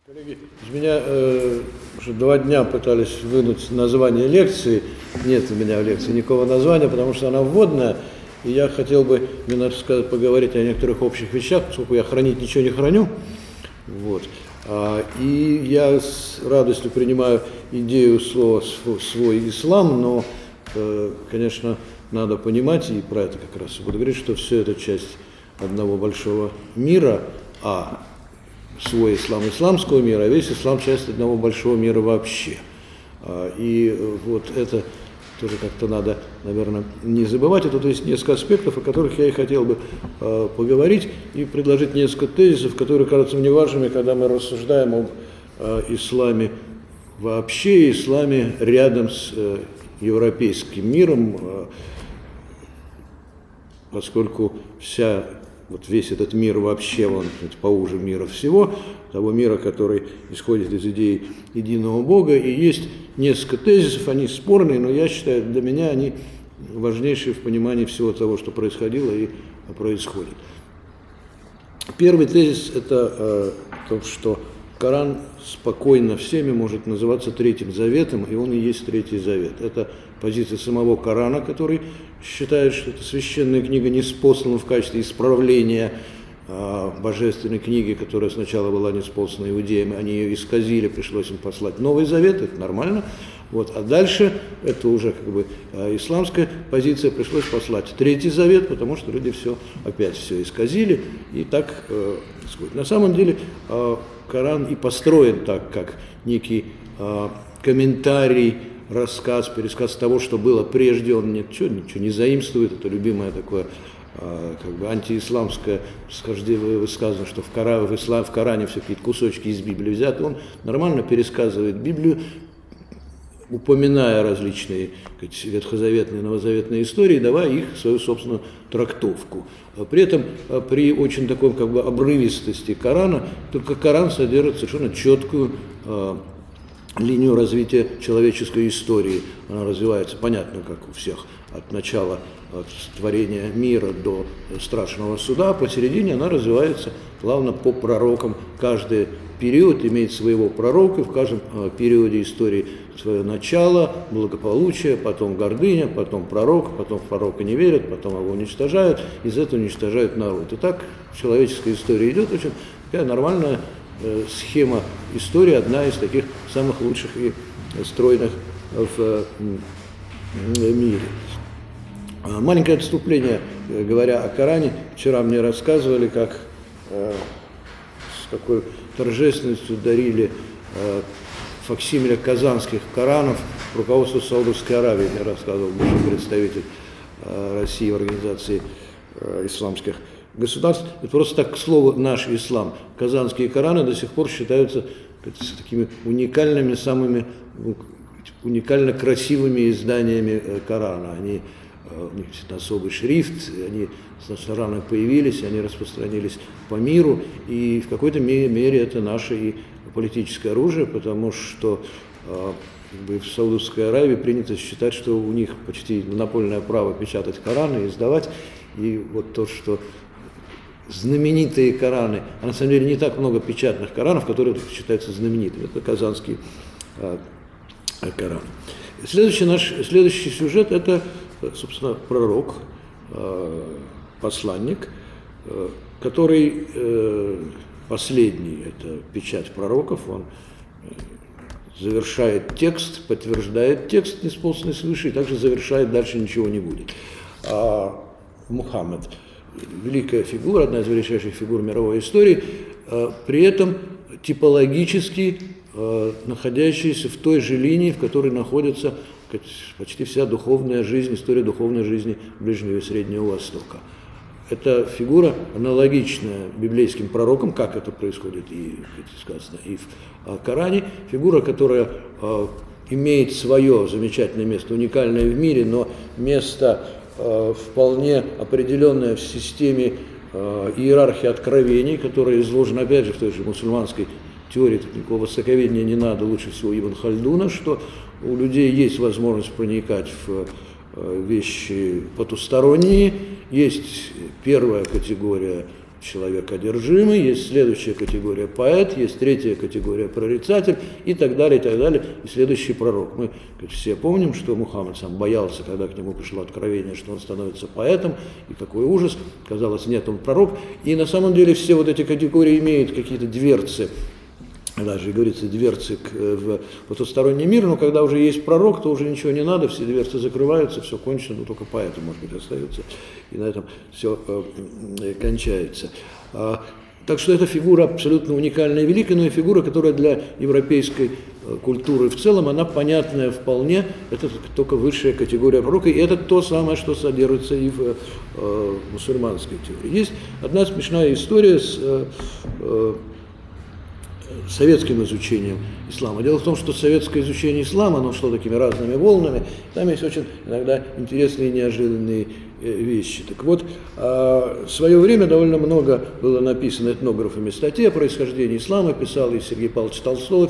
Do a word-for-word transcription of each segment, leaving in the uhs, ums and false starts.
Коллеги, из меня э, уже два дня пытались вынуть название лекции. Нет у меня в лекции никакого названия, потому что она вводная. И я хотел бы именно сказать, поговорить о некоторых общих вещах, поскольку я хранить ничего не храню. Вот. А, и я с радостью принимаю идею слова «свой ислам», но, э, конечно, надо понимать, и про это как раз буду говорить, что все это часть одного большого мира, а свой ислам исламского мира, а весь ислам часть одного большого мира вообще. И вот это тоже как-то надо, наверное, не забывать. Это то есть несколько аспектов, о которых я и хотел бы э, поговорить и предложить несколько тезисов, которые кажутся мне важными, когда мы рассуждаем об э, исламе вообще, исламе рядом с э, европейским миром, э, поскольку вся вот весь этот мир вообще, он поуже мира всего, того мира, который исходит из идеи единого Бога, и есть несколько тезисов, они спорные, но я считаю, для меня они важнейшие в понимании всего того, что происходило и происходит. Первый тезис – это э, то, что Коран спокойно всеми может называться Третьим Заветом, и он и есть Третий Завет. Это позиция самого Корана, который считает, что это священная книга, ниспослана в качестве исправления э, божественной книги, которая сначала была ниспослана иудеям, они ее исказили, пришлось им послать Новый Завет, это нормально. Вот. А дальше, это уже как бы э, исламская позиция, пришлось послать Третий Завет, потому что люди все, опять все исказили, и так э, происходит. На самом деле э, Коран и построен так, как некий э, комментарий, рассказ, пересказ того, что было прежде, он ничего, ничего не заимствует, это любимое такое э, как бы антиисламское высказывание, что в, Кора, в, ислам, в Коране все какие-то кусочки из Библии взяты, он нормально пересказывает Библию, упоминая различные сказать, ветхозаветные, новозаветные истории, давая их свою собственную трактовку. При этом при очень такой как бы обрывистости Корана, только Коран содержит совершенно четкую э, линию развития человеческой истории. Она развивается, понятно, как у всех, от начала от творения мира до страшного суда, а посередине она развивается плавно по пророкам. Каждый период имеет своего пророка, в каждом э, периоде истории свое начало, благополучие, потом гордыня, потом пророк, потом в пророка не верят, потом его уничтожают, из этого уничтожают народ. И так человеческая история идет, очень такая нормальная э, схема истории, одна из таких самых лучших и стройных в э, мире. Маленькое отступление, э, говоря о Коране, вчера мне рассказывали, как э, с какой торжественностью дарили э, факсимиля казанских Коранов руководству Саудовской Аравии, мне рассказывал бывший представитель э, России в организации э, исламских государств. Это просто так, к слову, наш ислам. Казанские Кораны до сих пор считаются такими уникальными, самыми уникально красивыми изданиями э, Корана. Они у них особый шрифт, они сначала рано появились, они распространились по миру, и в какой-то мере это наше и политическое оружие, потому что э, как бы в Саудовской Аравии принято считать, что у них почти монопольное право печатать Кораны и издавать, и вот то, что знаменитые Кораны, а на самом деле не так много печатных Коранов, которые считаются знаменитыми, это казанские э, Кораны. Следующий наш, следующий сюжет – это, собственно, пророк, посланник, который последний, это печать пророков, он завершает текст, подтверждает текст, ниспосланный свыше, и также завершает, дальше ничего не будет. А Мухаммед – великая фигура, одна из величайших фигур мировой истории, при этом типологически находящиеся в той же линии, в которой находится почти вся духовная жизнь, история духовной жизни Ближнего и Среднего Востока. Эта фигура аналогичная библейским пророкам, как это происходит и сказано и в Коране, фигура, которая э, имеет свое замечательное место, уникальное в мире, но место э, вполне определенное в системе э, иерархии откровений, которая изложена опять же в той же мусульманской теории, никакого востоковедения не надо, лучше всего Ибн Хальдуна, что у людей есть возможность проникать в вещи потусторонние. Есть первая категория человек одержимый, есть следующая категория поэт, есть третья категория прорицатель и так далее, и так далее, и следующий пророк. Мы все помним, что Мухаммад сам боялся, когда к нему пришло откровение, что он становится поэтом, и какой ужас, казалось, нет, он пророк. И на самом деле все вот эти категории имеют какие-то дверцы, даже говорится, дверцы к, в потусторонний мир, но когда уже есть пророк, то уже ничего не надо, все дверцы закрываются, все кончено, но только поэты, может быть, остаются, и на этом все э, кончается. А, так что эта фигура абсолютно уникальная и великая, но и фигура, которая для европейской э, культуры в целом, она понятная вполне, это только высшая категория пророка, и это то самое, что содержится и в э, мусульманской теории. Есть одна смешная история с э, э, советским изучением ислама. Дело в том, что советское изучение ислама, оно шло такими разными волнами, там есть очень иногда интересные и неожиданные вещи. Так вот, в свое время довольно много было написано этнографами статей о происхождении ислама, писал и Сергей Павлович Толстой,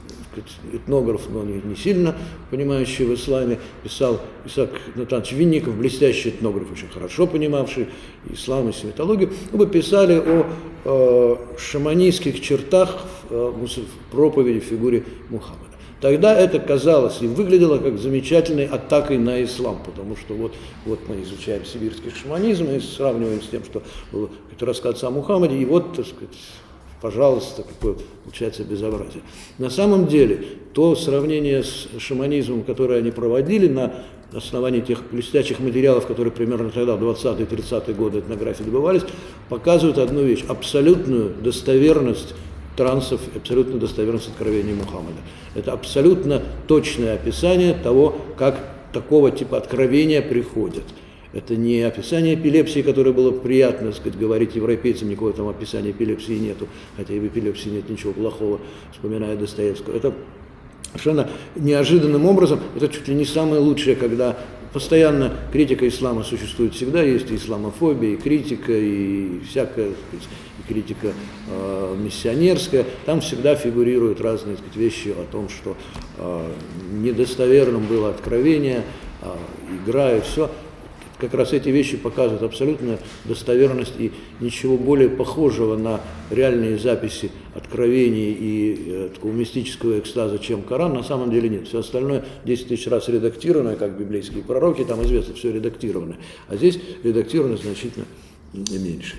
этнограф, но не сильно понимающий в исламе, писал Исаак Натанович Винников, блестящий этнограф, очень хорошо понимавший ислам и семитологию, оба писали о э, шаманистских чертах в, э, в проповеди в фигуре Мухаммада. Тогда это казалось и выглядело как замечательной атакой на ислам, потому что вот, вот мы изучаем сибирский шаманизм и сравниваем с тем, что был рассказ о Мухаммаде, и вот, так сказать, пожалуйста, какое получается безобразие. На самом деле, то сравнение с шаманизмом, которое они проводили на основании тех блестящих материалов, которые примерно тогда, в двадцатые-тридцатые годы этнографии добывались, показывают одну вещь – абсолютную достоверность трансов, абсолютную достоверность откровения Мухаммада. Это абсолютно точное описание того, как такого типа откровения приходят. Это не описание эпилепсии, которое было приятно, так сказать, говорить европейцам, никакого там описания эпилепсии нету, хотя и в эпилепсии нет ничего плохого, вспоминая Достоевского. Это совершенно неожиданным образом, это чуть ли не самое лучшее, когда постоянно критика ислама существует всегда, есть и исламофобия, и критика, и всякая, так сказать, и критика э, миссионерская, там всегда фигурируют разные, так сказать, вещи о том, что э, недостоверным было откровение, э, игра и все. Как раз эти вещи показывают абсолютную достоверность, и ничего более похожего на реальные записи откровений и э, такого мистического экстаза, чем Коран, на самом деле нет. Все остальное десять тысяч раз редактированное, как библейские пророки, там известно, все редактированное. А здесь редактировано значительно меньше.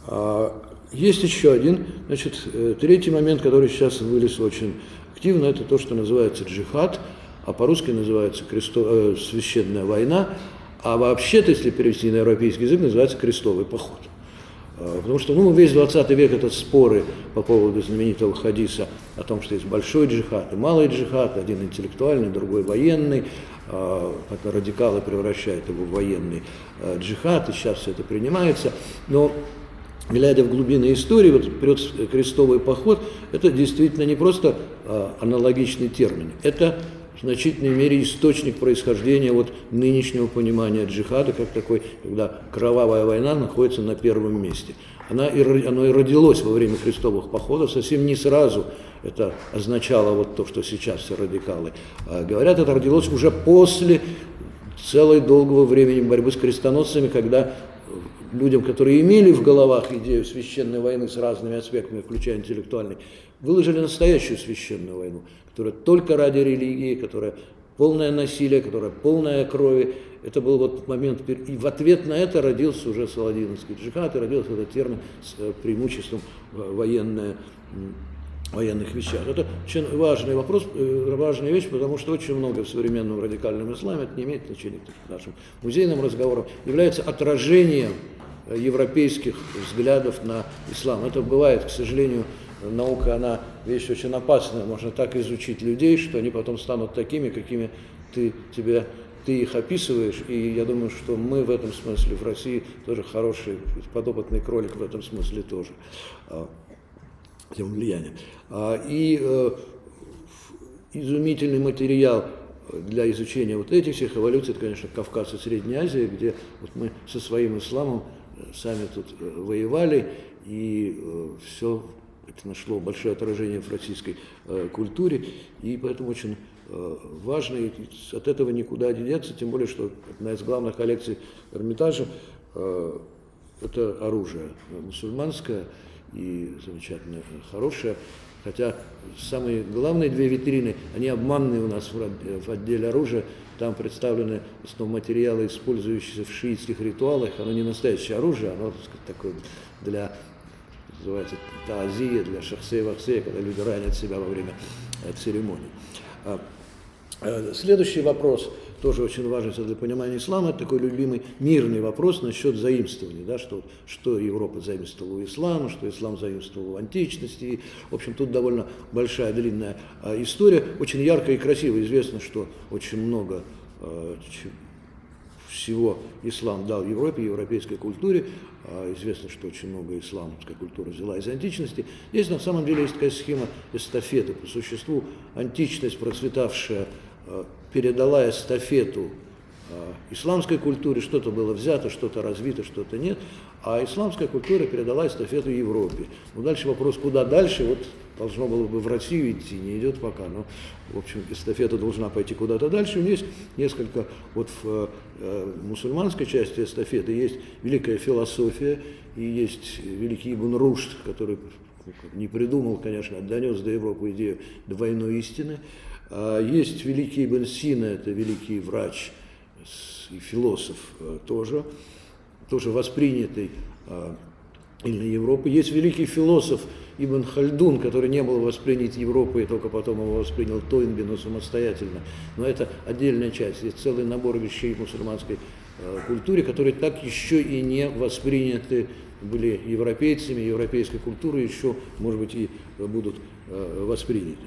А есть еще один, значит, третий момент, который сейчас вылез очень активно, это то, что называется джихад, а по-русски называется кресто... э, священная война. А вообще-то, если перевести на европейский язык, называется крестовый поход. Потому что ну, весь двадцатый век это споры по поводу знаменитого хадиса о том, что есть большой джихад и малый джихад, один интеллектуальный, другой военный. Потом радикалы превращают его в военный джихад, и сейчас все это принимается. Но глядя в глубины истории, вот крестовый поход, это действительно не просто аналогичный термин, это в значительной мере источник происхождения вот нынешнего понимания джихада, как такой, когда кровавая война находится на первом месте. Она и, оно и родилось во время крестовых походов, совсем не сразу это означало вот то, что сейчас все радикалы а, говорят, это родилось уже после целой долгого времени борьбы с крестоносцами, когда людям, которые имели в головах идею священной войны с разными аспектами, включая интеллектуальный, выложили настоящую священную войну, которая только ради религии, которая полное насилие, которая полная крови. Это был вот момент, и в ответ на это родился уже саладиновский джихад, и родился этот термин с преимуществом военное, военных вещах. Это очень важный вопрос, важная вещь, потому что очень много в современном радикальном исламе, это не имеет значения к нашим музейным разговорам, является отражением европейских взглядов на ислам. Это бывает, к сожалению, наука, она вещь очень опасная, можно так изучить людей, что они потом станут такими, какими ты, тебя, ты их описываешь, и я думаю, что мы в этом смысле в России тоже хороший, подопытный кролик в этом смысле тоже, тем влиянием. И э, изумительный материал для изучения вот этих всех эволюций, это, конечно, Кавказ и Средняя Азия, где вот мы со своим исламом сами тут воевали, и э, все это нашло большое отражение в российской э, культуре, и поэтому очень э, важно, и от этого никуда не деться, тем более, что одна из главных коллекций Эрмитажа э, это оружие мусульманское и замечательное, хорошее. Хотя самые главные две витрины, они обманные у нас в отделе оружия. Там представлены в основном материалы, использующиеся в шиитских ритуалах. Оно не настоящее оружие, оно, так сказать, такое для, называется, таазия, для шахсея-вахсея, когда люди ранят себя во время церемонии. Следующий вопрос, тоже очень важный для понимания ислама, это такой любимый мирный вопрос насчет заимствований, да, что, что Европа заимствовала у ислама, что ислам заимствовал в античности. И, в общем, тут довольно большая, длинная а, история, очень яркая и красивая. Известно, что очень много а, всего ислам дал Европе, европейской культуре. А, известно, что очень много исламской культуры взяла из античности. Здесь на самом деле есть такая схема эстафеты. По существу античность, процветавшая, передала эстафету исламской культуре, что-то было взято, что-то развито, что-то нет, а исламская культура передала эстафету Европе. Ну, дальше вопрос, куда дальше, вот должно было бы в Россию идти, не идет пока, но, в общем, эстафета должна пойти куда-то дальше. У меня есть несколько, вот в э, мусульманской части эстафеты есть великая философия, и есть великий Ибн Рушд, который не придумал, конечно, а донес до Европы идею двойной истины. Есть великий Ибн Сина, это великий врач и философ тоже, тоже воспринятый на Европу. Есть великий философ Ибн Хальдун, который не был воспринят Европой, только потом его воспринял Тойнби, но самостоятельно. Но это отдельная часть. Есть целый набор вещей в мусульманской культуре, которые так еще и не восприняты были европейцами, европейской культурой еще, может быть, и будут восприняты.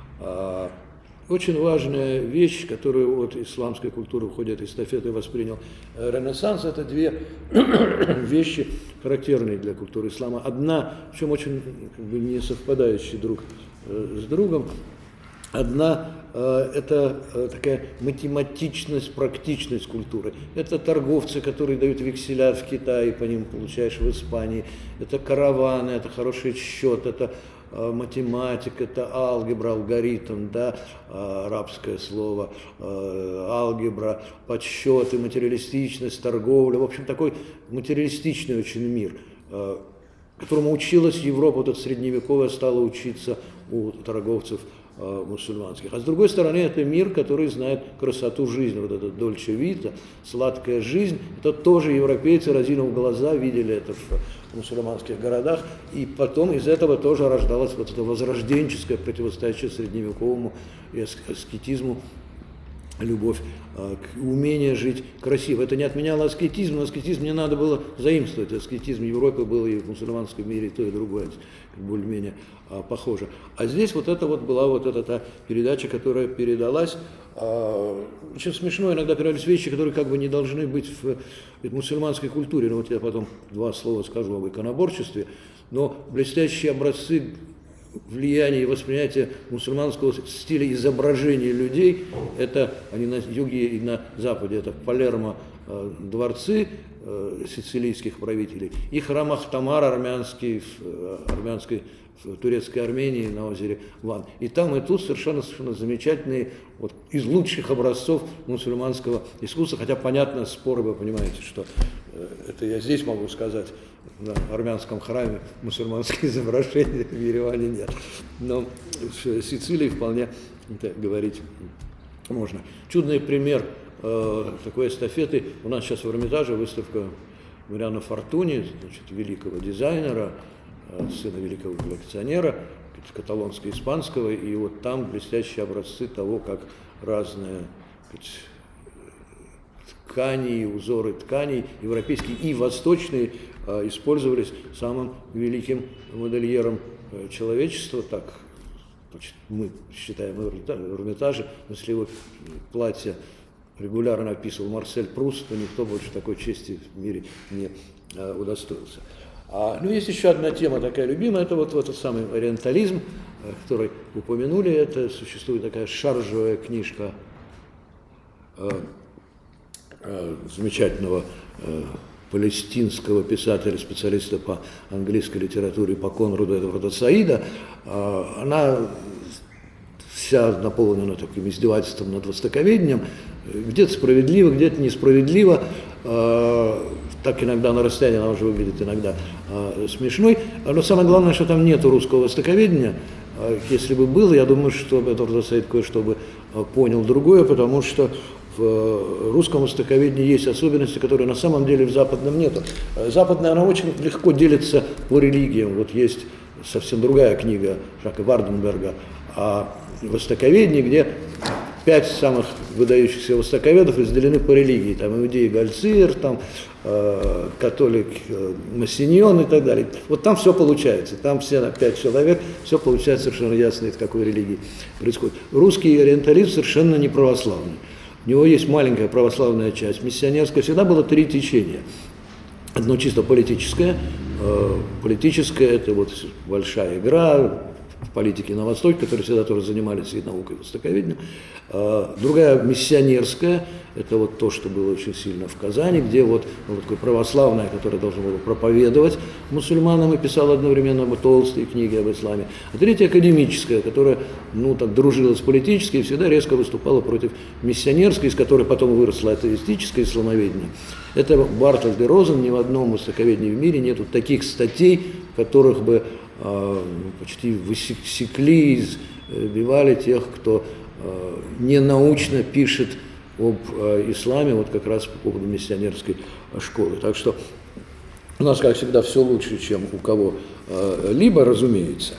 Очень важная вещь, которую от исламской культуры в ходе этой эстафеты воспринял Ренессанс, это две вещи, характерные для культуры ислама. Одна, причем очень как бы, не совпадающая друг с другом, одна э, это э, такая математичность, практичность культуры. Это торговцы, которые дают векселя в Китае, по ним получаешь в Испании. Это караваны, это хороший счет, это математика, это алгебра, алгоритм, да, арабское слово, алгебра, подсчеты, материалистичность, торговля. В общем, такой материалистичный очень мир, которому училась Европа, вот это средневековая стала учиться у торговцев мусульманских. А с другой стороны, это мир, который знает красоту жизни, вот это дольче вита, сладкая жизнь. Это тоже европейцы, разинув глаза, видели это в мусульманских городах, и потом из этого тоже рождалось вот это возрожденческое противостоящее средневековому аскетизму любовь, умение жить красиво. Это не отменяло аскетизм, но аскетизм не надо было заимствовать. Аскетизм в Европе был и в мусульманском мире, и то, и другое, более-менее похоже. А здесь вот это вот была вот эта та передача, которая передалась. Очень смешно иногда передались вещи, которые как бы не должны быть в, в мусульманской культуре. Но вот я потом два слова скажу об иконоборчестве. Но блестящие образцы влияние и восприятие мусульманского стиля изображения людей, это они на юге и на западе, это Палермо э, дворцы э, сицилийских правителей и храм Ахтамар армянский, в, армянской, в турецкой Армении на озере Ван. И там и тут совершенно, совершенно замечательные, вот, из лучших образцов мусульманского искусства, хотя понятно споры, вы понимаете, что э, это я здесь могу сказать, на армянском храме мусульманские изображения в Ереване нет. Но в Сицилии вполне это говорить можно. Чудный пример э, такой эстафеты. У нас сейчас в Эрмитаже выставка Мариано Фортуни, значит, великого дизайнера, э, сына великого коллекционера, каталонско-испанского. И вот там блестящие образцы того, как разные ткани, узоры тканей, европейские и восточные, использовались самым великим модельером человечества, так значит, мы считаем в Эрмитаже, если его платье регулярно описывал Марсель Пруст, то никто больше такой чести в мире не удостоился. А, ну, есть еще одна тема такая любимая, это вот, вот этот самый ориентализм, который упомянули, это существует такая шаржевая книжка э, э, замечательного э, палестинского писателя, специалиста по английской литературе, по Конраду Эдварда Саида. Она вся наполнена таким издевательством над востоковедением, где-то справедливо, где-то несправедливо. так иногда на расстоянии она уже выглядит иногда э, смешной. Но самое главное, что там нету русского востоковедения. Если бы было, я думаю, что Бетор Саид кое-что бы понял другое, потому что в русском востоковедении есть особенности, которые на самом деле в западном нету. Западное, оно очень легко делится по религиям. Вот есть совсем другая книга Жака Варденберга о востоковедении, где пять самых выдающихся востоковедов разделены по религии. Там иудей Гальцир, там э, католик э, Массиньон и так далее. Вот там все получается. Там все пять человек, все получается совершенно ясно, из какой религии происходит. Русский ориенталист совершенно не православный. У него есть маленькая православная часть, миссионерская. Всегда было три течения. Одно чисто политическое. Э, политическое – это вот большая игра в политике на Востоке, которые всегда тоже занимались и наукой, и востоковедением. Другая миссионерская, это вот то, что было очень сильно в Казани, где вот, ну, вот такое православное, которое должно было проповедовать мусульманам и писал одновременно толстые книги об исламе. А третья академическая, которая, ну, так дружила с политической и всегда резко выступала против миссионерской, из которой потом выросло атеистическое исламоведение. Это Бартольд де Розен. Ни в одном востоковедении в мире нету таких статей, в которых бы почти высекли, избивали тех, кто ненаучно пишет об исламе, вот как раз по поводу миссионерской школы. Так что у нас, как всегда, все лучше, чем у кого-либо, разумеется.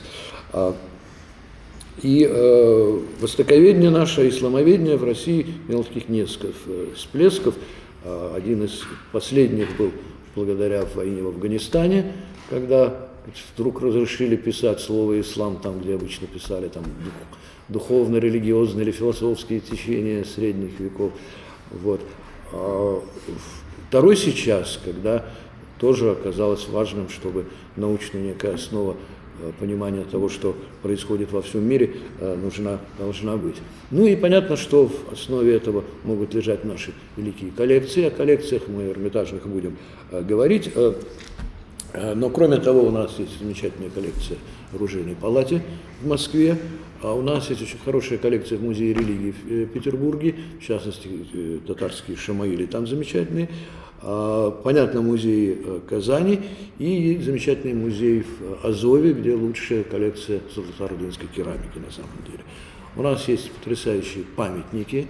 И востоковедение наше, исламоведение в России имело таких несколько всплесков. Один из последних был благодаря войне в Афганистане, когда вдруг разрешили писать слово «ислам» там, где обычно писали там, духовно-религиозные или философские течения средних веков. Вот. А второй сейчас, когда тоже оказалось важным, чтобы научная некая основа понимания того, что происходит во всем мире, нужна, должна быть. Ну и понятно, что в основе этого могут лежать наши великие коллекции. О коллекциях мы эрмитажных будем говорить. Но кроме того, у нас есть замечательная коллекция в оружейной палате в Москве, а у нас есть очень хорошая коллекция в Музее религии в Петербурге, в частности, татарские шамаили там замечательные, понятно, музей Казани и замечательный музей в Азове, где лучшая коллекция золотоордынской керамики на самом деле. У нас есть потрясающие памятники,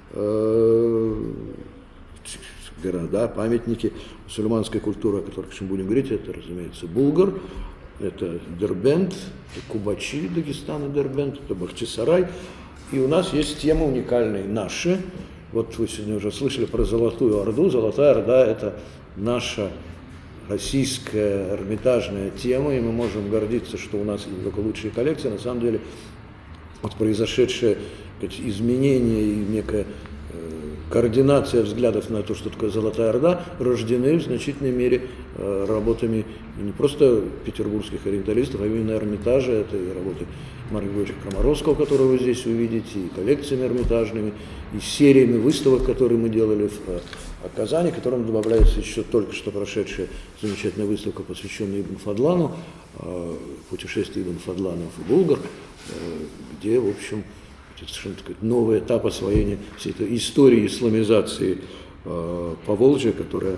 города, памятники мусульманской культуры, о которых мы будем говорить, это, разумеется, Булгар, это Дербент, это Кубачи, Дагестан и Дербент, это Бахчисарай. И у нас есть тема уникальная наша. Вот вы сегодня уже слышали про Золотую Орду. Золотая Орда – это наша российская эрмитажная тема, и мы можем гордиться, что у нас не только лучшие коллекции, на самом деле вот произошедшее изменение и некая координация взглядов на то, что такое Золотая Орда, рождены в значительной мере э, работами не просто петербургских ориенталистов, а именно Эрмитажа. Это и работы Марка Григорьевича Крамаровского, которого вы здесь увидите, и коллекциями эрмитажными, и сериями выставок, которые мы делали в э, Казани, к которым добавляется еще только что прошедшая замечательная выставка, посвященная Ибн Фадлану, э, путешествие Ибн Фадлана в Булгар, э, где, в общем, совершенно такой новый этап освоения всей этой истории исламизации э, Поволжья, которая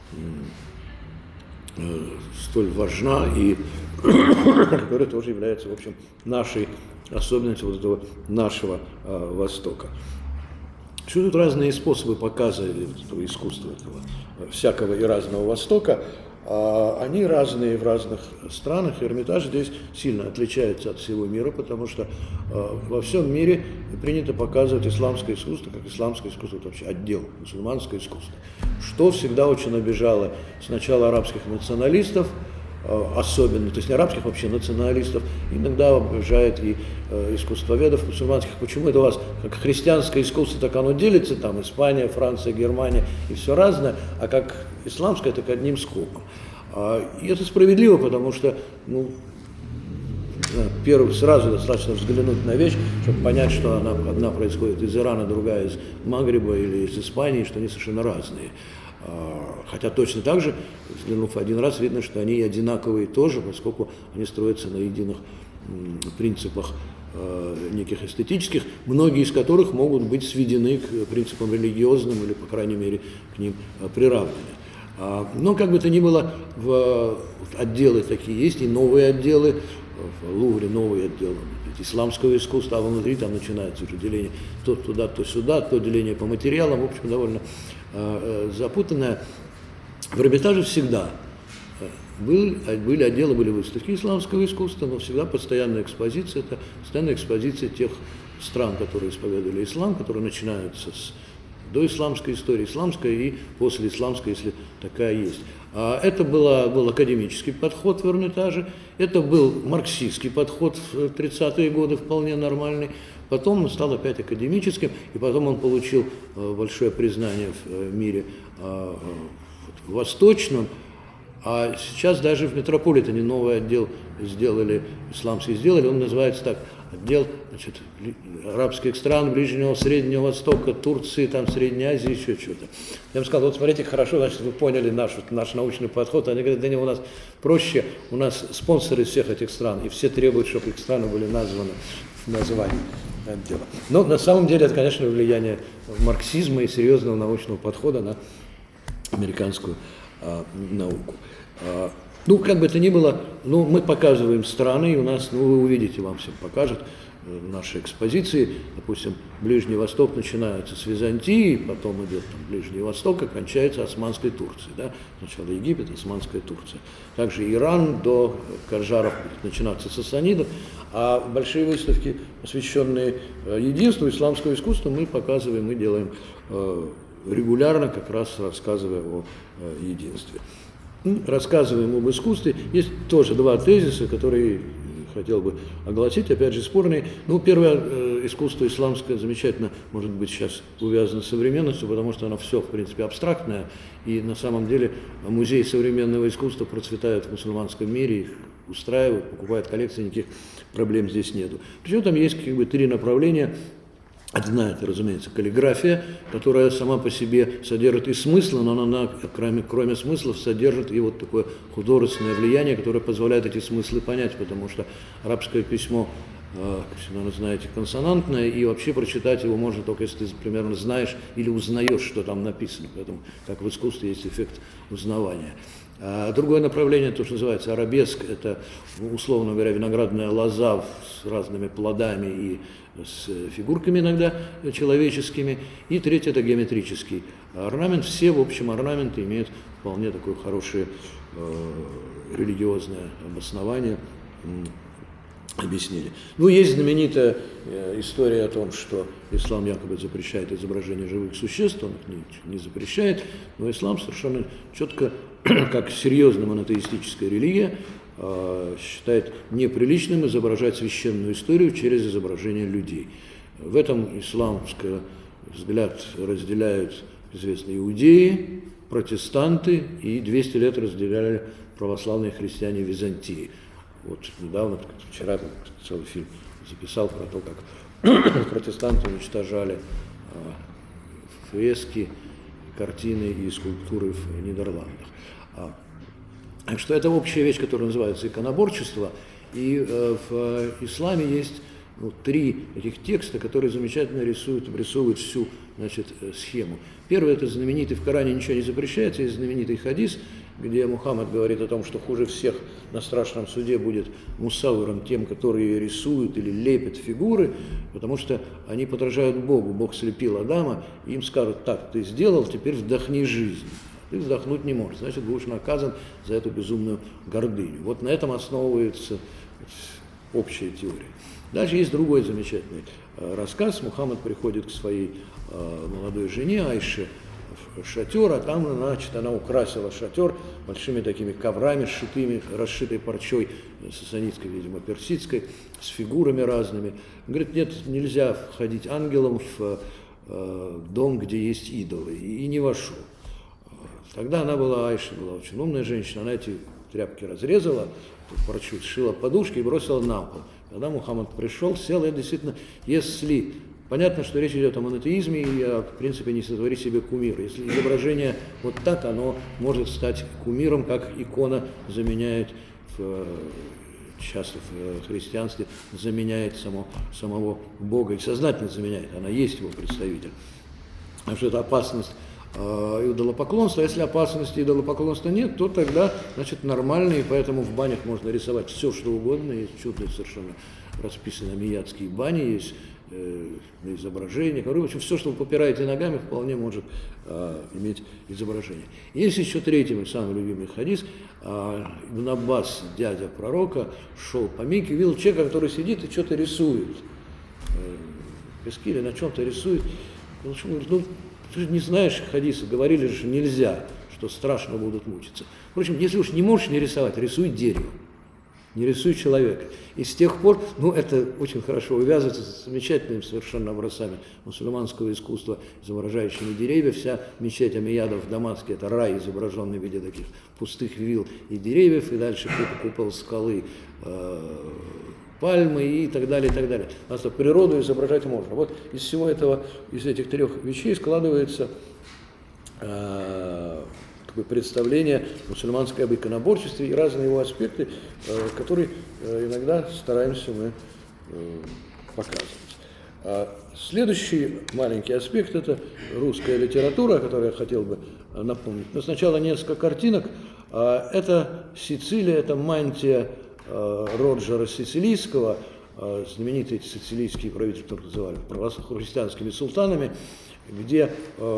э, столь важна и которая тоже является, в общем, нашей особенностью вот этого нашего э, Востока. Существуют разные способы показа этого искусства, этого всякого и разного Востока. Они разные в разных странах. Эрмитаж здесь сильно отличается от всего мира, потому что во всем мире принято показывать исламское искусство, как исламское искусство, это вообще отдел, мусульманское искусство, что всегда очень обижало сначала арабских националистов, особенно, то есть не арабских вообще националистов, иногда обижает и э, искусствоведов мусульманских. Почему это у вас как христианское искусство, так оно делится, там Испания, Франция, Германия и все разное, а как исламское, так одним скопом. А, и это справедливо, потому что, ну, первый, сразу достаточно взглянуть на вещь, чтобы понять, что она одна происходит из Ирана, другая из Магриба или из Испании, что они совершенно разные. Хотя точно так же, взглянув один раз, видно, что они одинаковые тоже, поскольку они строятся на единых принципах неких эстетических, многие из которых могут быть сведены к принципам религиозным или, по крайней мере, к ним приравнены. Но как бы то ни было, в отделы такие есть, и новые отделы, в Лувре новый отдел исламского искусства, а внутри там начинается уже деление то туда, то сюда, то деление по материалам, в общем, довольно э, запутанное. В Эрмитаже всегда был, были отделы, были выставки исламского искусства, но всегда постоянная экспозиция, это постоянная экспозиция тех стран, которые исповедовали ислам, которые начинаются с доисламской истории, исламской и послеисламской, если такая есть. А это была, был академический подход в Эрмитаже, это был марксистский подход в тридцатые годы, вполне нормальный. Потом он стал опять академическим, и потом он получил большое признание в мире восточном. А сейчас даже в Метрополитене новый отдел сделали, исламский сделали, он называется так, отдел, значит, арабских стран, Ближнего, Среднего Востока, Турции, там, Средней Азии, еще что-то. Я им сказал, вот смотрите, хорошо, значит, вы поняли наш, наш научный подход. Они говорят, да не, у нас проще, у нас спонсоры всех этих стран, и все требуют, чтобы их страны были названы в названии отдела. Но на самом деле это, конечно, влияние марксизма и серьезного научного подхода на американскую а, науку. А, ну, как бы то ни было, ну, мы показываем страны, и у нас, ну, вы увидите, вам всем покажут э, наши экспозиции. Допустим, Ближний Восток начинается с Византии, потом идет там, Ближний Восток, и кончается Османской Турцией. Да? Сначала Египет, Османская Турция. Также Иран до Каржаров будет начинаться с сасанидов. А большие выставки, посвященные э, единству исламского искусства, мы показываем, мы делаем э, регулярно, как раз рассказывая о э, единстве. Рассказываем об искусстве. Есть тоже два тезиса, которые хотел бы огласить, опять же спорные. Ну, первое, э, искусство исламское замечательно, может быть, сейчас увязано с современностью, потому что оно все, в принципе, абстрактное, и на самом деле музей современного искусства процветает в мусульманском мире, их устраивают, покупают коллекции, никаких проблем здесь нету. Причем там есть как бы три направления. Одна, это, разумеется, каллиграфия, которая сама по себе содержит и смысл, но она, кроме, кроме смыслов, содержит и вот такое художественное влияние, которое позволяет эти смыслы понять, потому что арабское письмо, как всегда, знаете, консонантное, и вообще прочитать его можно только, если ты примерно знаешь или узнаешь, что там написано. Поэтому, как в искусстве, есть эффект узнавания. А другое направление, то, что называется арабеск, это, условно говоря, виноградная лоза с разными плодами и с фигурками иногда человеческими. И третье – это геометрический орнамент. Все, в общем, орнаменты имеют вполне такое хорошее э, религиозное обоснование, э, объяснили. Ну, есть знаменитая э, история о том, что ислам якобы запрещает изображение живых существ, он их не, не запрещает, но ислам совершенно четко, как серьезная монотеистическая религия, считает неприличным изображать священную историю через изображение людей. В этом исламский взгляд разделяют известные иудеи, протестанты, и двести лет разделяли православные христиане Византии. Вот недавно, вчера целый фильм записал про то, как протестанты уничтожали фрески, картины и скульптуры в Нидерландах. Так что это общая вещь, которая называется иконоборчество, и э, в исламе есть ну, три таких текста, которые замечательно рисуют, обрисовывают всю, значит, схему. Первый – это знаменитый, в Коране ничего не запрещается, есть знаменитый хадис, где Мухаммад говорит о том, что хуже всех на страшном суде будет мусаввиром, тем, которые рисуют или лепят фигуры, потому что они подражают Богу. Бог слепил Адама, и им скажут: так, ты сделал, теперь вдохни жизнь. Ты вздохнуть не можешь, значит, будешь наказан за эту безумную гордыню. Вот на этом основывается общая теория. Дальше есть другой замечательный рассказ. Мухаммад приходит к своей молодой жене Айше в шатер, а там, значит, она украсила шатер большими такими коврами, сшитыми, расшитой парчой, сасанидской, видимо, персидской, с фигурами разными. Он говорит: нет, нельзя входить ангелом в дом, где есть идолы, и не вошел. Тогда она была, Айша была очень умная женщина, она эти тряпки разрезала, парчу, сшила подушки и бросила на пол. Когда Мухаммад пришел, сел, и действительно, если понятно, что речь идет о монотеизме, и о, в принципе, не сотвори себе кумира. Если изображение вот так, оно может стать кумиром, как икона заменяет, в, часто в христианстве, заменяет само, самого Бога, и сознательно заменяет, она есть его представитель. Потому что это опасность э, идолопоклонства. Если опасности идолопоклонства нет, то тогда, значит, нормально, и поэтому в банях можно рисовать все, что угодно. Есть чудные совершенно расписаны амиядские бани, есть э, изображения. В общем, все, что вы попираете ногами, вполне может э, иметь изображение. Есть еще третий, мой самый любимый хадис. Э, Ибн Аббас, дядя пророка, шел по Мекке, видел человека, который сидит и что-то рисует. Э, в песке или на чем-то рисует. Он говорит, ну, ты же не знаешь хадиса, говорили же, что нельзя, что страшно будут мучиться. Впрочем, если уж не можешь не рисовать, рисуй дерево. Не рисуй человека. И с тех пор, ну, это очень хорошо увязывается с замечательными совершенно образцами мусульманского искусства, изображающими деревья. Вся мечеть Амиядов в Дамаске – это рай, изображенный в виде таких пустых вилл и деревьев, и дальше купол скалы, э, пальмы и так далее, и так далее. Просто природу изображать можно. Вот из всего этого, из этих трех вещей складывается э, представление мусульманской об иконоборчестве и разные его аспекты, которые иногда стараемся мы показывать. Следующий маленький аспект – это русская литература, о которой я хотел бы напомнить. Но сначала несколько картинок. Это Сицилия, это мантия Роджера Сицилийского, знаменитые сицилийские правители, которые называли христианскими султанами, где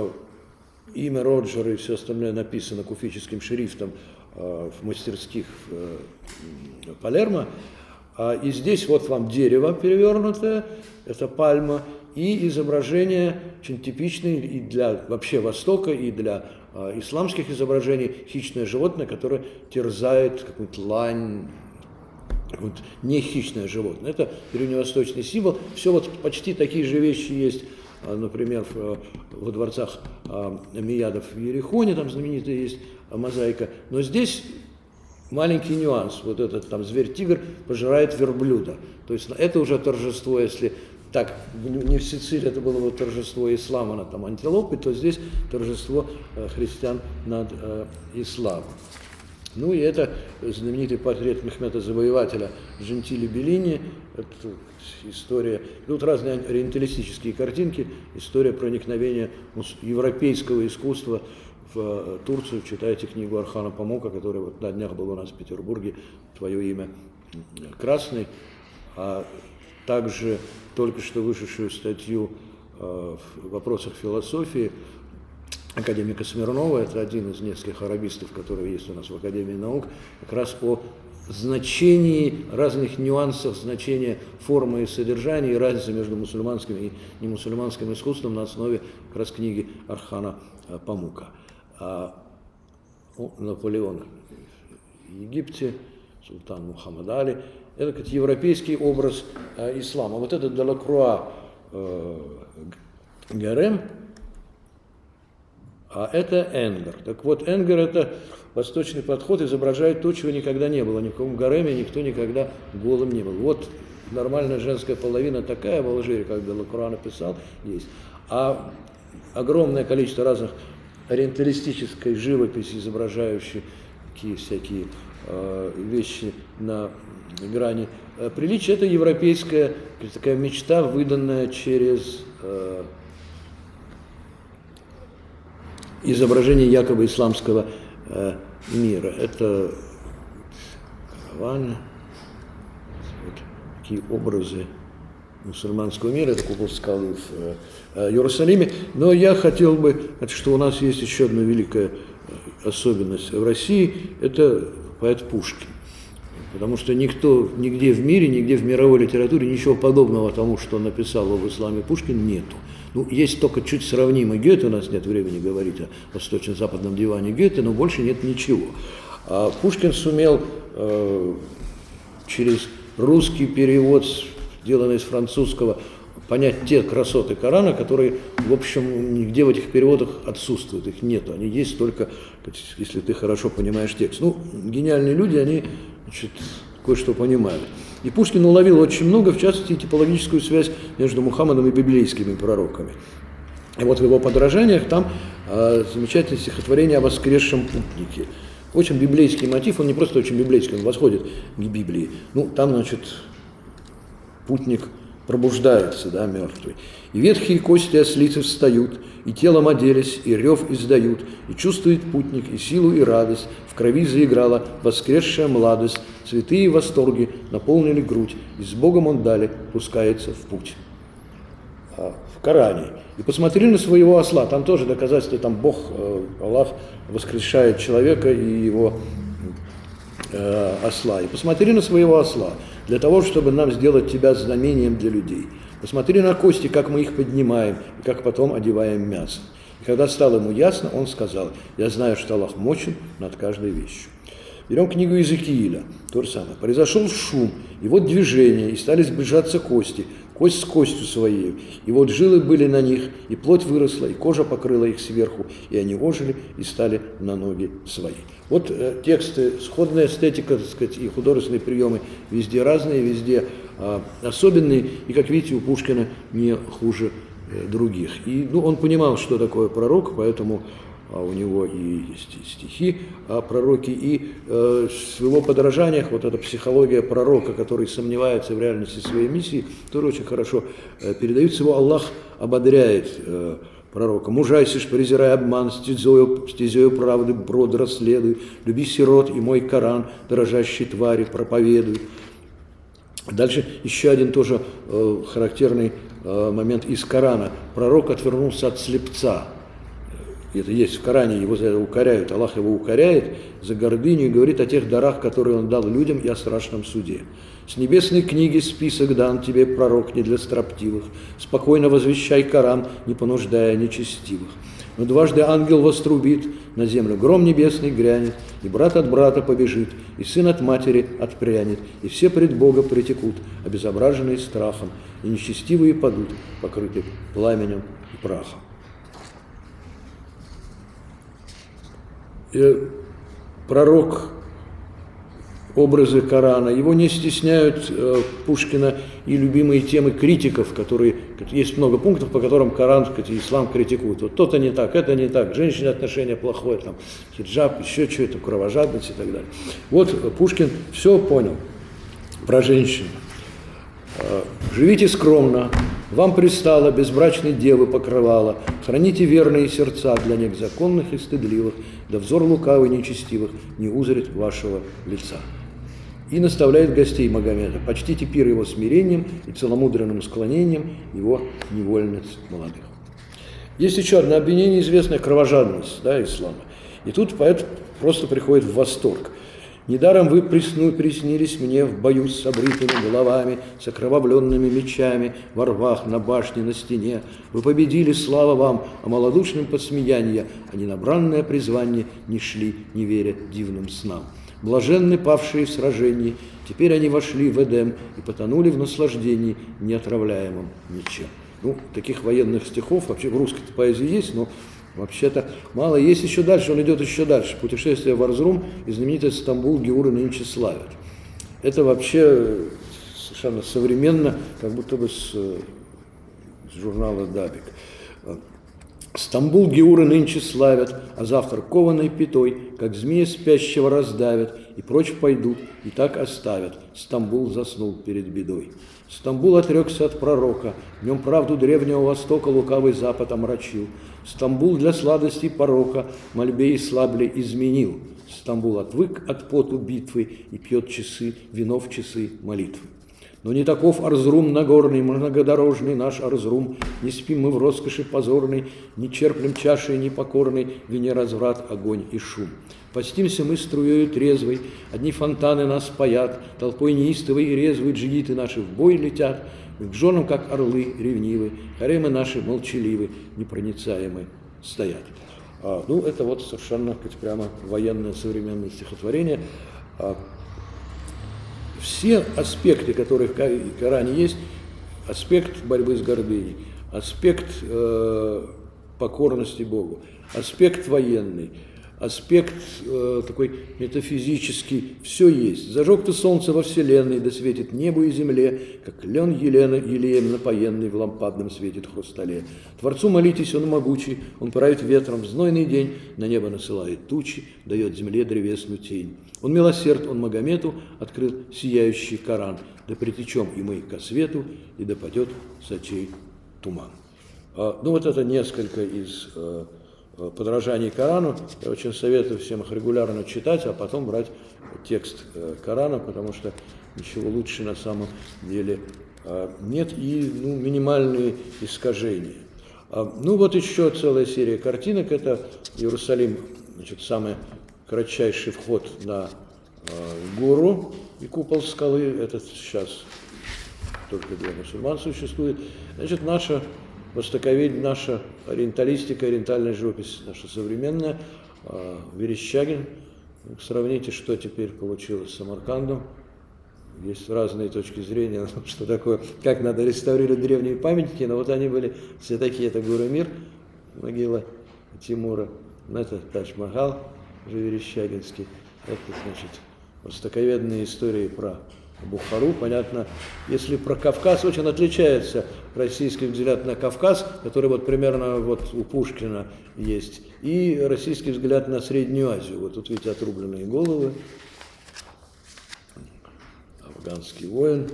имя Роджера и все остальное написано куфическим шрифтом э, в мастерских э, Палермо. А, и здесь вот вам дерево перевернутое, это пальма, и изображение очень типичное и для вообще Востока, и для э, исламских изображений хищное животное, которое терзает какую-то лань. Вот, не хищное животное. Это древневосточный символ. Все вот почти такие же вещи есть. Например, во дворцах Амиядов в Ерихоне, там знаменитая есть мозаика. Но здесь маленький нюанс. Вот этот там зверь-тигр пожирает верблюда. То есть это уже торжество, если так, не в Сицилии это было бы торжество ислама над там, антилопой, то здесь торжество христиан над э, исламом. Ну и это знаменитый портрет Мехмета Завоевателя Джентиле Беллини, это история, и тут разные ориенталистические картинки, история проникновения европейского искусства в Турцию. Читайте книгу Орхана Памука, который вот на днях был у нас в Петербурге, «Твое имя красный», а также только что вышедшую статью в вопросах философии академика Смирнова, это один из нескольких арабистов, которые есть у нас в Академии наук, как раз о значении, разных нюансах значения формы и содержания, и разницы между мусульманским и немусульманским искусством на основе как раз книги Орхана Памука. А, ну, Наполеон в Египте, султан Мухаммад Али, это как европейский образ э, ислама. Вот этот Делакруа э, гарем, а это Энгер. Так вот, Энгер – это восточный подход, изображает то, чего никогда не было. Ни в каком гареме никто никогда голым не был. Вот нормальная женская половина такая в Алжире, как Делакруа написал, есть. А огромное количество разных ориенталистической живописи, изображающей такие всякие э, вещи на грани э, приличия, это европейская такая мечта, выданная через э, изображение якобы исламского э, мира. Это караваны, вот такие образы мусульманского мира, это купол скалы в э, э, Иерусалиме. Но я хотел бы, что у нас есть еще одна великая особенность в России, это поэт Пушкин. Потому что никто, нигде в мире, нигде в мировой литературе ничего подобного тому, что написал об исламе Пушкин, нету. Ну, есть только чуть сравнимый Гёте, у нас нет времени говорить о восточно-западном диване Гёте, но больше нет ничего. А Пушкин сумел э, через русский перевод, сделанный из французского, понять те красоты Корана, которые, в общем, нигде в этих переводах отсутствуют, их нету. Они есть только, если ты хорошо понимаешь текст. Ну, гениальные люди, они, значит, кое-что понимают. И Пушкин уловил очень много, в частности, типологическую связь между Мухаммадом и библейскими пророками. И вот в его подражаниях там э, замечательное стихотворение о воскресшем путнике. Очень библейский мотив, он не просто очень библейский, он восходит к Библии. Ну, там, значит, путник пробуждается, да, мертвый. И ветхие кости ослицы встают, и телом оделись, и рев издают, и чувствует путник, и силу, и радость, в крови заиграла воскресшая младость, цветы и восторги наполнили грудь, и с Богом он далее пускается в путь. В Коране. И посмотри на своего осла, там тоже доказательство, там Бог, Аллах воскрешает человека и его э, осла. И посмотри на своего осла, для того, чтобы нам сделать тебя знамением для людей. Посмотри на кости, как мы их поднимаем, и как потом одеваем мясо. И когда стало ему ясно, он сказал: я знаю, что Аллах мощен над каждой вещью. Берем книгу Иезекииля, то же самое. Произошел шум, и вот движение, и стали сближаться кости, кость с костью своей. И вот жилы были на них, и плоть выросла, и кожа покрыла их сверху, и они ожили и стали на ноги свои. Вот э, тексты, сходная эстетика, так сказать, и художественные приемы везде разные, везде э, особенные, и, как видите, у Пушкина не хуже э, других. И ну, он понимал, что такое пророк, поэтому а у него и есть стихи о пророке, и э, в его подражаниях вот эта психология пророка, который сомневается в реальности своей миссии, тоже очень хорошо э, передается. Его Аллах ободряет э, пророка. «Мужайся ж, презирай обман, стезею, стезею правды брод расследуй, люби сирот и мой Коран, дорожащей твари проповедуй». Дальше еще один тоже э, характерный э, момент из Корана. Пророк отвернулся от слепца. Это есть в Коране, его за это укоряют, Аллах его укоряет за гордыню и говорит о тех дарах, которые он дал людям, и о страшном суде. С небесной книги список дан тебе, пророк, не для строптивых. Спокойно возвещай Коран, не понуждая нечестивых. Но дважды ангел вострубит, на землю гром небесный грянет, и брат от брата побежит, и сын от матери отпрянет, и все пред Бога притекут, обезображенные страхом, и нечестивые падут, покрыты пламенем и прахом. Пророк, образы Корана, его не стесняют э, Пушкина и любимые темы критиков, которые, есть много пунктов, по которым Коран, сказать, ислам критикует. Вот то-то не так, это не так, женщине отношение плохое, там, хиджаб, еще что-то, кровожадность и так далее. Вот Пушкин все понял про женщин. «Живите скромно, вам пристало безбрачной девы покрывало, храните верные сердца для них законных и стыдливых, да взор лукавый нечестивых не узрит вашего лица». И наставляет гостей Магомеда: почтите пир его смирением и целомудренным склонением его невольниц молодых. Есть еще одно обвинение, известное — кровожадность, да, ислама. И тут поэт просто приходит в восторг. «Недаром вы присну, приснились мне в бою с обритыми головами, с окровавленными мечами, во рвах, на башне, на стене. Вы победили, слава вам, а малодушным подсмеянья, а ненабранное призвание не шли, не веря дивным снам. Блаженны павшие в сражении, теперь они вошли в Эдем и потонули в наслаждении, неотравляемым ничем». Ну, таких военных стихов вообще в русской поэзии есть, но вообще-то мало. Есть еще дальше, он идет еще дальше. «Путешествие в Арзрум» и знаменитый «Стамбул геуры нынче славят». Это вообще совершенно современно, как будто бы с, с журнала «Дабик». «Стамбул геуры нынче славят, а завтра кованой пятой, как змея спящего раздавят, и прочь пойдут, и так оставят. Стамбул заснул перед бедой. Стамбул отрекся от пророка, в нем правду древнего Востока лукавый Запад омрачил. Стамбул для сладостей порока мольбе и слабли изменил. Стамбул отвык от поту битвы и пьет часы, вино в часы молитвы. Но не таков Арзрум Нагорный, многодорожный наш Арзрум. Не спим мы в роскоши позорной, не черплем чашей непокорной, вине разврат, огонь и шум. Постимся мы струею трезвой, одни фонтаны нас паят, толпой неистовой и резвой джигиты наши в бой летят, к женам, как орлы, ревнивы, харемы наши молчаливы, непроницаемы стоят. А, ну, это вот совершенно, как прямо военное современное стихотворение. А, все аспекты, которые в Коране есть, аспект борьбы с гордыней, аспект э, покорности Богу, аспект военный, аспект э, такой метафизический, все есть. Зажег ты солнце во вселенной, да светит небу и земле, как лен Елена, елеем напоенный в лампадном светит хрустале. Творцу молитесь, он могучий, он правит ветром в знойный день, на небо насылает тучи, дает земле древесную тень. Он милосерд, он Магомету открыл сияющий Коран, да притечем и мы ко свету, и да падет с очей туман. А, ну вот это несколько из э, подражаний Корану. Я очень советую всем их регулярно читать, а потом брать текст э, Корана, потому что ничего лучше на самом деле э, нет, и ну, минимальные искажения. А, ну вот еще целая серия картинок. Это Иерусалим, значит, самый кратчайший вход на э, гору и купол скалы. Это сейчас только для мусульман существует. Значит, наша востоковедение, наша ориенталистика, ориентальная живопись, наша современная, э, Верещагин. Сравните, что теперь получилось с Самаркандом. Есть разные точки зрения, что такое, как надо реставрировать древние памятники, но вот они были все такие. Это Гурамир, могила Тимура, это Тадж-Махал, уже верещагинский. Это, значит, востоковедные истории про Бухару. Понятно, если про Кавказ, очень отличается российский взгляд на Кавказ, который вот примерно вот у Пушкина есть, и российский взгляд на Среднюю Азию. Вот тут видите отрубленные головы, афганский воин,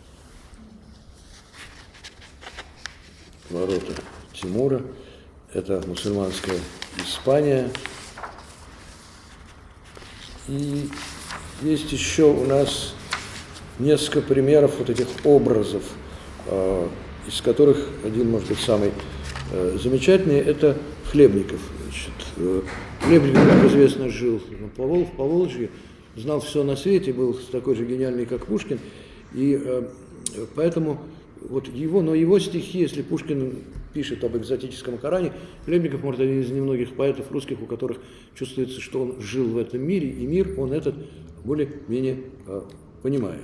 ворота Тимура, это мусульманская Испания. И есть еще у нас несколько примеров вот этих образов, э, из которых один, может быть, самый э, замечательный, это Хлебников. Значит, э, Хлебников, как известно, жил на Повол, в Поволжье, знал все на свете, был такой же гениальный, как Пушкин, и э, поэтому вот его, но его стихи, если Пушкин пишет об экзотическом Коране, Хлебников, может, один из немногих поэтов русских, у которых чувствуется, что он жил в этом мире, и мир он этот более-менее э, понимает.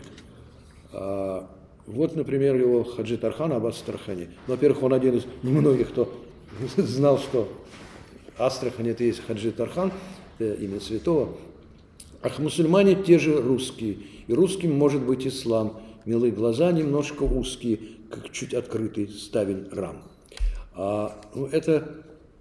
А, вот, например, его Хаджи Тархан, Аббас Тархани. Во-первых, он один из немногих, кто знал, что Астрахань — это есть Хаджи Тархан, это имя святого. Ах, мусульмане те же русские, и русским может быть ислам, милые глаза немножко узкие, как чуть открытый ставень рам. А, ну, это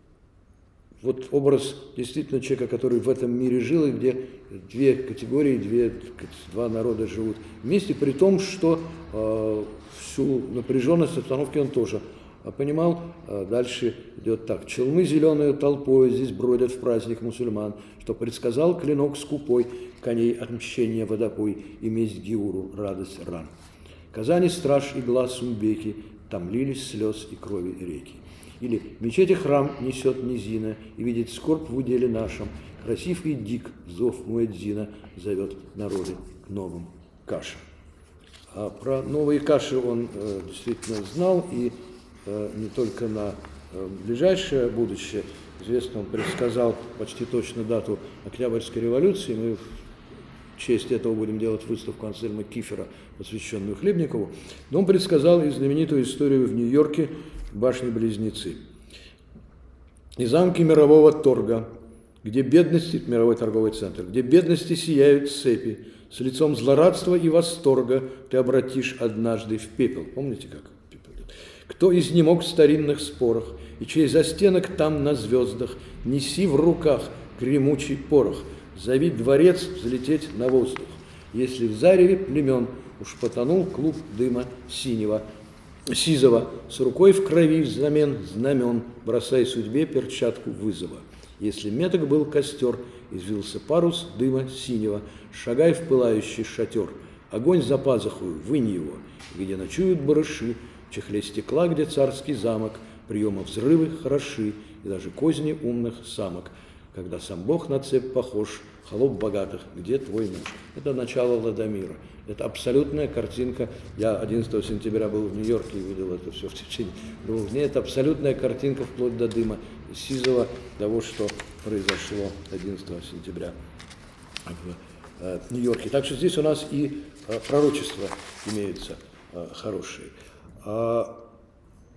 вот образ действительно человека, который в этом мире жил, и где две категории, две, два народа живут вместе, при том, что э, всю напряженность обстановки он тоже понимал. А дальше идет так. Челмы зеленою толпой здесь бродят в праздник мусульман, что предсказал клинок скупой, коней отмщения водопой, и месть Гиуру, радость ран. Казани страж и глаз Умбеки, там лились слез и крови реки. Или мечети храм несет низина, и видит скорбь в уделе нашем, красив и дик зов муэдзина зовет народы к новым кашам. А про новые каши он э, действительно знал, и э, не только на э, ближайшее будущее. Известно, он предсказал почти точно дату Октябрьской революции. Мы в честь этого будем делать выставку Ансельма Кифера, посвященную Хлебникову. Но он предсказал и знаменитую историю в Нью-Йорке башни-близнецы. И замки мирового торга, где бедности, мировой торговый центр, где бедности сияют цепи, с лицом злорадства и восторга ты обратишь однажды в пепел. Помните, как пепел? Кто изнемог в старинных спорах, и чей застенок там на звездах, неси в руках гремучий порох, зови дворец взлететь на воздух. Если в зареве племен уж потонул клуб дыма синего, сизого, с рукой в крови взамен знамен, бросай судьбе перчатку вызова. Если меток был костер, извился парус дыма синего, шагай в пылающий шатер, огонь за пазухою, вынь его, где ночуют барыши, в чехле стекла, где царский замок, приема взрывы хороши, и даже козни умных самок, когда сам Бог на цепь похож, холоп богатых, где твой муж? Это начало Ладомира. Это абсолютная картинка. Я одиннадцатого сентября был в Нью-Йорке и видел это все в течение двух дней. Это абсолютная картинка вплоть до дыма сизого, того, что произошло одиннадцатого сентября в Нью-Йорке. Так что здесь у нас и пророчества имеются хорошие.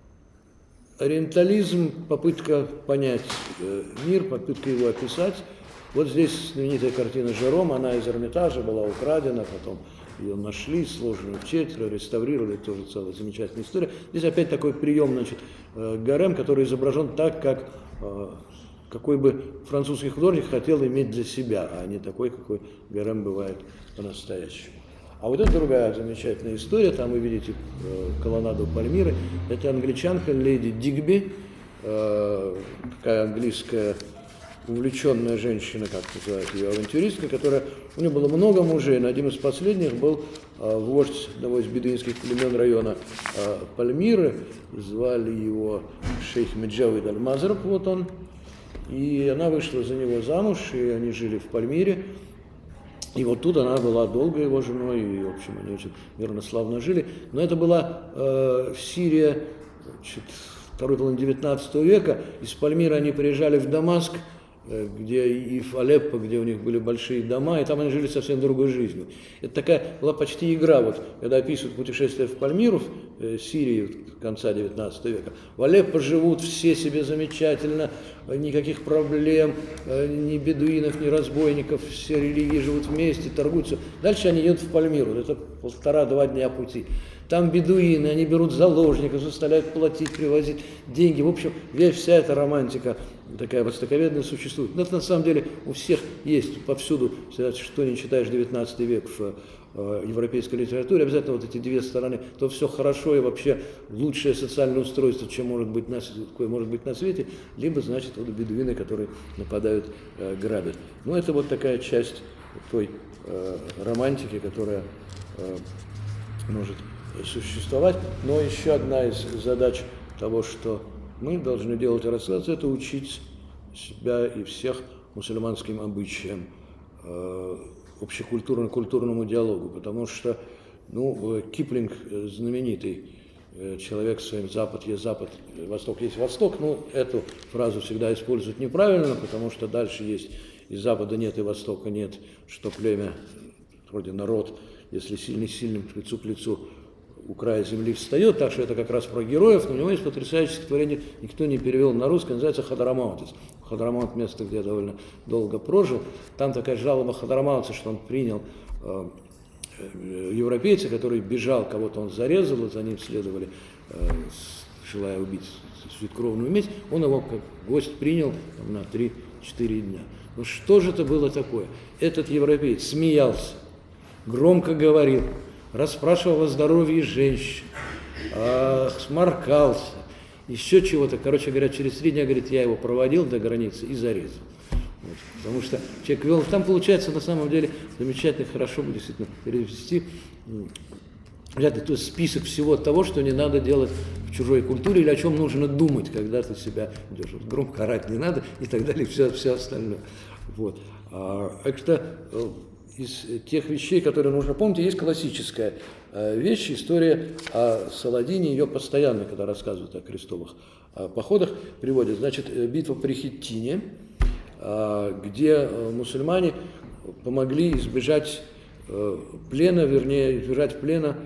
Ориентализм, попытка понять мир, попытка его описать, Вот здесь знаменитая картина Жером, она из Эрмитажа была украдена, потом ее нашли, сложенную в четверо, реставрировали, тоже целая замечательная история. Здесь опять такой прием, значит, гарем, который изображен так, как какой бы французский художник хотел иметь для себя, а не такой, какой гарем бывает по-настоящему. А вот это другая замечательная история, там вы видите колоннаду Пальмиры, это англичанка леди Дигби, такая английская увлеченная женщина, как называют ее, авантюристка, которая, у нее было много мужей, но один из последних был э, вождь одного из бедуинских племен района э, Пальмиры, звали его шейх Меджавид Аль-Мазраб, вот он, и она вышла за него замуж, и они жили в Пальмире, и вот тут она была долго его женой, и, в общем, они очень мирно, славно жили, но это была э, Сирия, значит, второй половины девятнадцатого века, из Пальмиры они приезжали в Дамаск, где и в Алеппо, где у них были большие дома, и там они жили совсем другой жизнью. Это такая была почти игра, вот, когда описывают путешествие в Пальмиру, в Сирии конца девятнадцатого века. В Алеппо живут все себе замечательно, никаких проблем, ни бедуинов, ни разбойников, все религии живут вместе, торгуются. Дальше они едут в Пальмиру, это полтора-два дня пути. Там бедуины, они берут заложников, заставляют платить, привозить деньги. В общем, вся эта романтика такая востоковедная существует. Но это на самом деле у всех есть, повсюду, что не читаешь девятнадцатый век в э, европейской литературе, обязательно вот эти две стороны, то все хорошо и вообще лучшее социальное устройство, чем может быть на, какое может быть на свете, либо, значит, вот бедуины, которые нападают, э, грабят. Ну, это вот такая часть той э, романтики, которая э, может существовать, но еще одна из задач того, что мы должны делать и рассказывать, это учить себя и всех мусульманским обычаям, э, общекультурно культурному диалогу, потому что, ну, Киплинг знаменитый э, человек своим «Запад есть Запад, Восток есть Восток», ну, эту фразу всегда используют неправильно, потому что дальше есть и Запада нет, и Востока нет, что племя, вроде народ, если сильный сильным к лицу к лицу у края земли встает, так что это как раз про героев, но у него есть потрясающее стихотворение, никто не перевел на русский, называется «Хадрамаутис». Хадрамаут — место, где я довольно долго прожил, там такая жалоба Хадрамаута, что он принял э, э, европейца, который бежал, кого-то он зарезал, и за ним следовали, э, желая убить святкровную месть, он его как гость принял там, на три-четыре дня. Ну что же это было такое? Этот европеец смеялся, громко говорил, расспрашивал о здоровье женщин, а, сморкался, еще чего-то. Короче говоря, через три дня, говорит, я его проводил до границы и зарезал. Вот, потому что человек вел, там получается на самом деле замечательно, хорошо бы действительно перевести, то есть список всего того, что не надо делать в чужой культуре или о чем нужно думать, когда ты себя идешь. Вот, громко орать не надо и так далее, все, все остальное. Вот. А, это из тех вещей, которые нужно помнить, есть классическая вещь, история о Саладине, ее постоянно, когда рассказывают о крестовых походах, приводят. Значит, битва при Хиттине, где мусульмане помогли избежать плена, вернее, избежать плена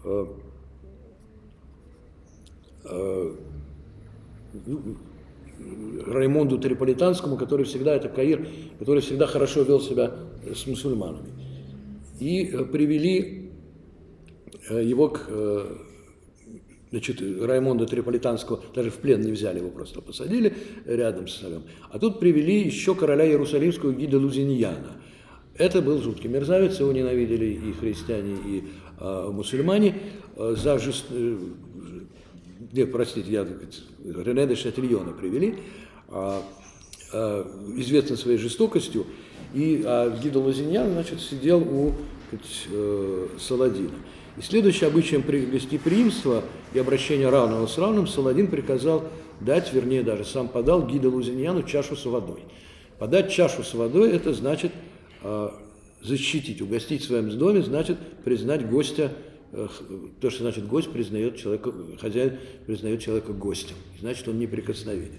Раймонду Триполитанскому, который всегда, это Каир, который всегда хорошо вел себя с мусульманами. И привели его к, значит, Раймонда Триполитанского, даже в плен не взяли, его просто посадили рядом с царем. А тут привели еще короля Иерусалимского Гида Лузиньяна. Это был жуткий мерзавец, его ненавидели и христиане, и а, мусульмане за жест... Нет, простите, я Рене де Шатильона привели, а, а, известный своей жестокостью, и а Гида Лузиньян, значит, сидел у сказать, э, Саладина. И следующий обычаем гостеприимства и обращения равного с равным Саладин приказал дать, вернее, даже сам подал Гида Лузиньяну чашу с водой. Подать чашу с водой – это значит э, защитить, угостить в своем доме, значит признать гостя. То, что значит гость признает человека, хозяин признает человека гостем, значит он неприкосновенен.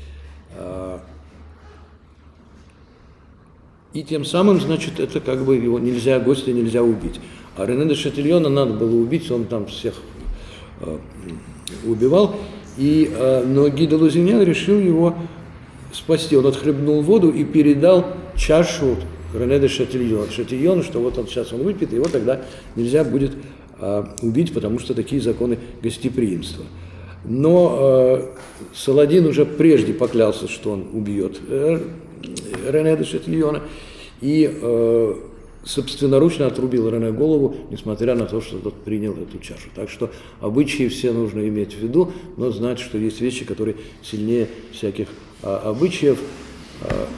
И тем самым, значит, это как бы его нельзя, гостя нельзя убить. А Рене де Шатильона надо было убить, он там всех убивал. И, но Гида Лузиньян решил его спасти. Он отхлебнул воду и передал чашу Рене де Шатильон, Шатильон, что вот он сейчас он выпьет, и его тогда нельзя будет а, убить, потому что такие законы гостеприимства. Но э, Саладин уже прежде поклялся, что он убьет э, Рене де Шатильона, и э, собственноручно отрубил Рене голову, несмотря на то, что тот принял эту чашу. Так что обычаи все нужно иметь в виду, но знать, что есть вещи, которые сильнее всяких а, обычаев. А,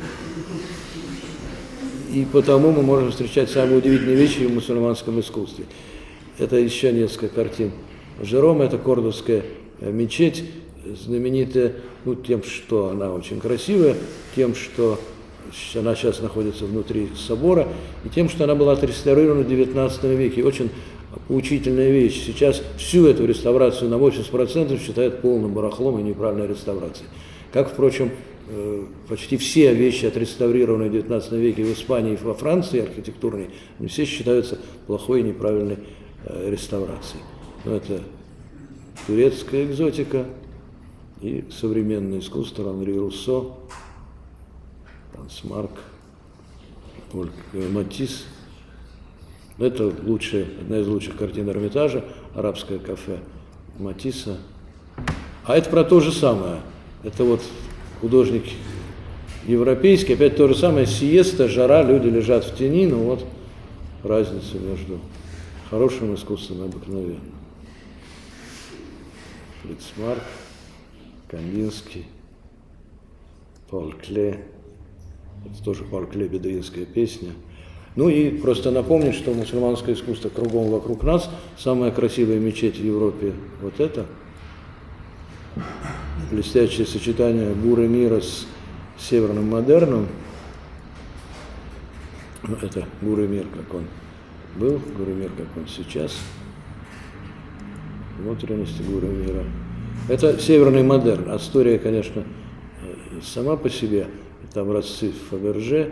и потому мы можем встречать самые удивительные вещи в мусульманском искусстве. Это еще несколько картин Жерома, это Кордовская мечеть, знаменитая ну, тем, что она очень красивая, тем, что она сейчас находится внутри собора, и тем, что она была отреставрирована в девятнадцатом веке. И очень поучительная вещь. Сейчас всю эту реставрацию на восемьдесят процентов считают полным барахлом и неправильной реставрацией. Как, впрочем, почти все вещи, отреставрированные в девятнадцатом веке в Испании и во Франции, архитектурные, они все считаются плохой и неправильной реставрацией. Но это турецкая экзотика и современное искусство Анри Руссо, Марк, Матисс. Это лучшая, одна из лучших картин Эрмитажа, арабское кафе Матисса. А это про то же самое. Это вот художник европейский, опять то же самое, сиеста, жара, люди лежат в тени, но вот разница между хорошим искусством и обыкновенным. Фриц Марк, Кандинский, Пол Кле. Это тоже Пол Кле, бедуинская песня. Ну и просто напомнить, что мусульманское искусство кругом вокруг нас. Самая красивая мечеть в Европе вот это. Блестящее сочетание буры мира с северным модерном. Ну, это бурый мир, как он был, бурый мир, как он сейчас. Внутренности буры мира. Это северный модерн. Астория, конечно, сама по себе. Там образцы Фаберже.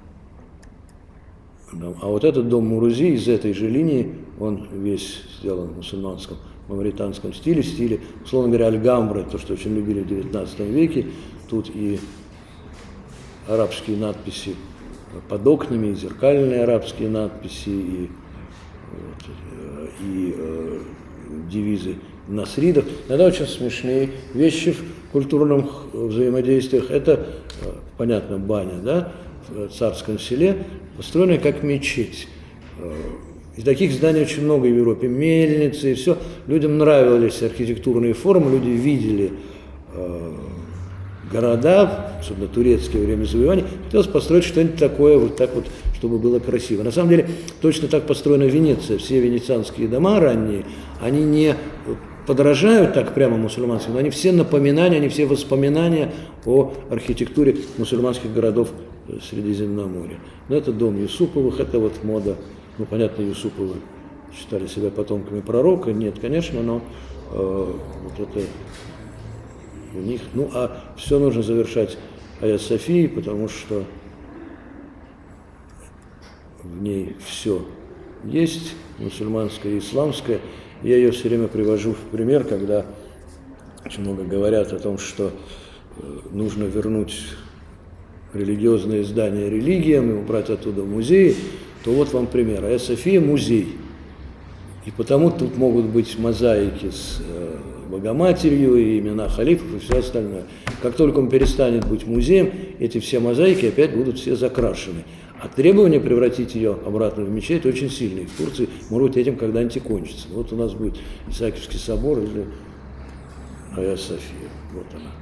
А вот этот дом Мурузи из этой же линии, он весь сделан в мусульманском, мавританском стиле, стиле, условно говоря, альгамбры, то, что очень любили в девятнадцатом веке. Тут и арабские надписи под окнами, и зеркальные арабские надписи, и, вот, и э, девизы насридов. Иногда очень смешные вещи в культурных взаимодействиях. Это, понятно, баня, да, в царском селе, построенная как мечеть. И таких зданий очень много в Европе. Мельницы и все. Людям нравились архитектурные формы, люди видели э, города, особенно турецкие, во время завоевания. Хотелось построить что-нибудь такое, вот так вот, чтобы было красиво. На самом деле, точно так построена Венеция. Все венецианские дома ранние, они не подражают так прямо мусульманским, но они все напоминания, они все воспоминания о архитектуре мусульманских городов Средиземноморья. Но это дом Юсуповых, это вот мода. Ну, понятно, Юсуповы считали себя потомками пророка. Нет, конечно, но э, вот это у них. Ну, а все нужно завершать Айя Софией, потому что в ней все есть, мусульманское и исламское. Я ее все время привожу в пример, когда очень много говорят о том, что нужно вернуть религиозные здания религиям и убрать оттуда музеи, то вот вам пример. Айя София – музей. И потому тут могут быть мозаики с Богоматерью, и имена халифов, и все остальное. Как только он перестанет быть музеем, эти все мозаики опять будут все закрашены. А требование превратить ее обратно в мечеть очень сильное. В Турции, может быть, этим когда-нибудь и кончится. Вот у нас будет Исаакиевский собор или Айя София. Вот она.